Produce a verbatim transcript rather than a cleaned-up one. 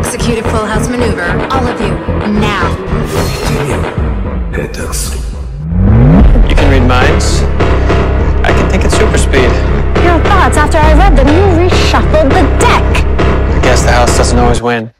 Execute a full house maneuver. All of you, now. You can read minds. I can think at super speed. Your thoughts after I read them, you reshuffled the deck. I guess the house doesn't always win.